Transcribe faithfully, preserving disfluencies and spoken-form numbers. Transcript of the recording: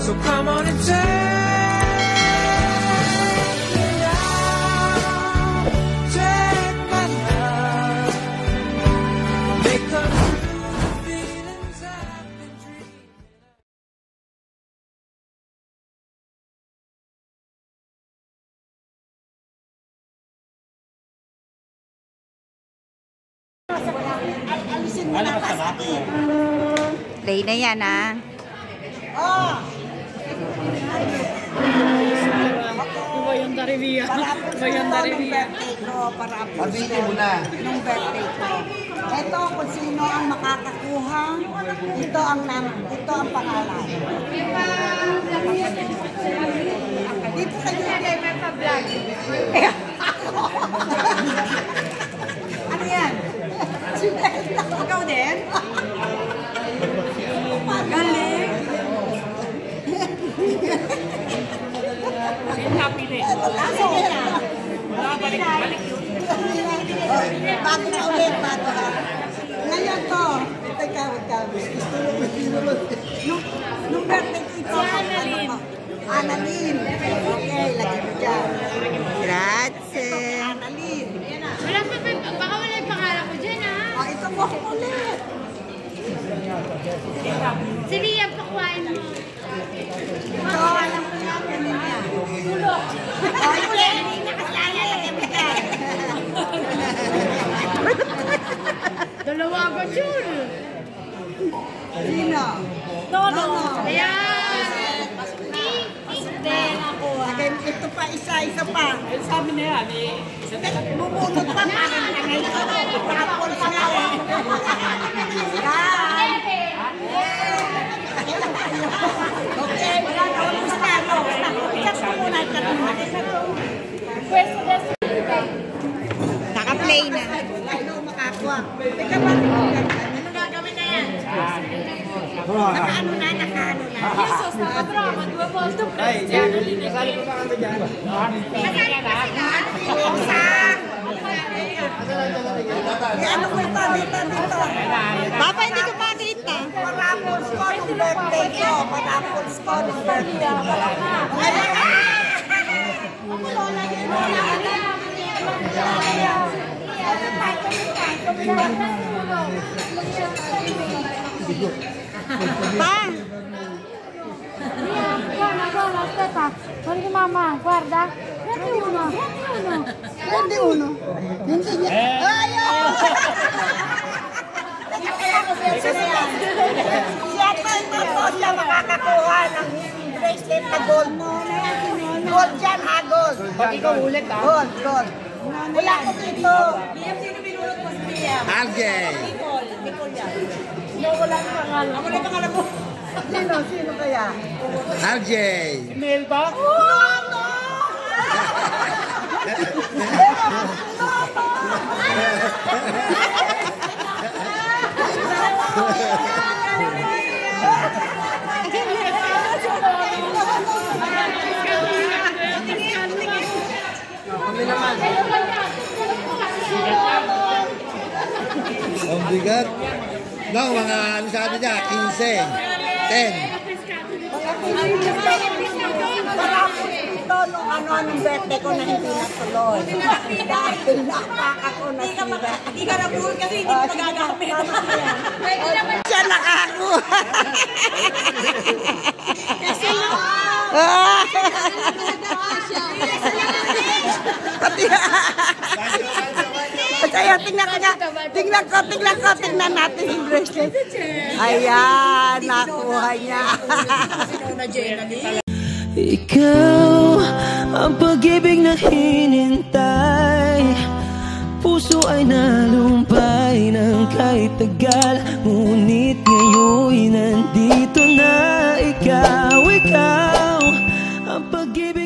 So come on and take Play na yan, ha? Oh! Bayanda Revilla. Bayanda Revilla. Para po nung birthday ko. Ito kung sino ang makakakuha. Ito ang nam, ito ang pangalan. Dito kayo kay may pa-vlog. Ano yan? Ikaw din? Galing. Happy day. Balik, balik yun. Bago na ulit, bago na. Ngayon to. Teka, wag ka. Nung, nung birthday ko ito. Annalyn. Annalyn. Okay, lagay mo dyan. Grazie. Annalyn. Wala pa, baka wala yung pangalan ko dyan, ha? Oh, ito mo ulit. Si Liam, pakuhain mo. Ito, alam ko yan. Ganun yan. Tulog. Oh, ulit. Nakasala, lagay mo dyan. Dalawa agad yun. Sino? Nono. Ayan. Hindi ako. Lagay mo ito pa, isa, isa pa. Sabi na yan, eh. Bubunot pa parang langay ito. Tapos nga eh. Yan. Okay. Tapos na. Ikat mo muna. Ikat mo muna. Pwesto na sa Naka-play na. Ano makakuha? Teka ba? Ano gagawin na yan? Nakaano na, nakaano na. Jesus, nakadrama. Dua po ito. Si Annalyn. Kasali pa sila? Isa. Eh, ano ko ito? Dito, dito. Papa, hindi ko makita. Parapos ko nung birthday ko. Parapos ko nung birthday ko. Ngayon ka! Ako lola, yun lola. Pa! Buona, buona, aspetta. Guarda mamma, guarda. Prendi uno, prendi uno. Prendi uno. Hindi niya. Ayaw! Siya pa ito po siya makakakuha ng bracelet na gold. Gold dyan ha, gold. Pag ikaw ulit, ha? Gold, gold. Wala ko dito. Liam, sino binulot mo si Liam? Algay. Nicole. Nicole yan. No, wala yung pangalan. Ako na yung pangalan mo. Sino? Sino kaya? Algay. Mel ba? Oh, no! Ang bigat. No, mga ano sabi niya, fifteen, ten. Parapos ito nung ano nung birthday ko na hindi natuloy. Dahil nakaka ko na sila. Hindi ka na-buhol kasi hindi mo nagagamit. Pwede naman. Siya nakakuha. Kasi Pati Kaya tingnan ko nga. Tingnan ko, tingnan ko, tingnan natin yung bracelet. Ayan, nakuha niya. Ikaw ang pag-ibig na hinintay. Puso ay nalumpay ng kahit tagal. Ngunit ngayon'y nandito na. Ikaw, ikaw ang pag-ibig